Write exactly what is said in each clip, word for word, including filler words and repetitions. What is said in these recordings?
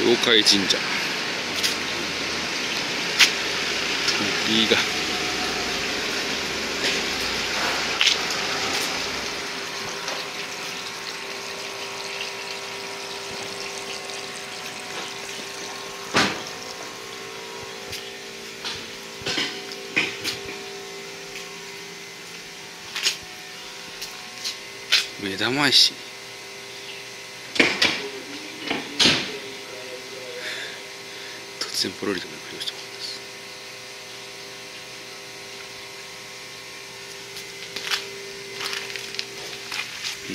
妖怪神社。いいが目玉石。突然ポロリとめくりをしたものです。う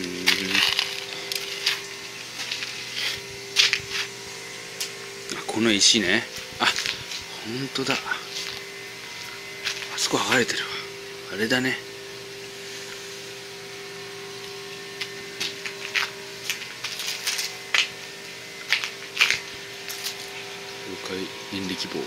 ーん、あ、この石ね。あ、本当だ。あそこ剥がれてるわ。あれだね。妖怪念力棒。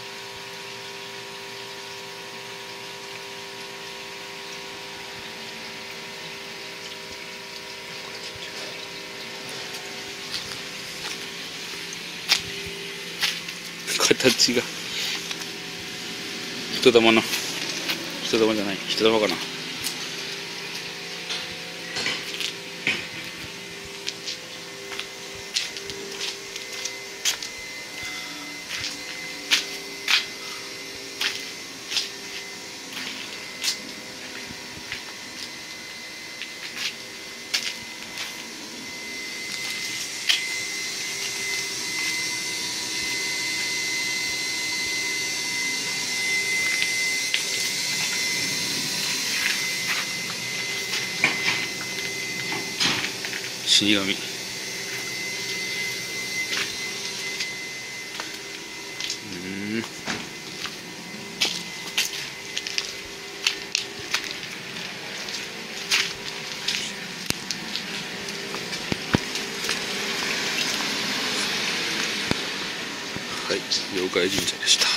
形が人玉の人玉じゃない人玉かな。死神。うん、はい、妖怪神社でした。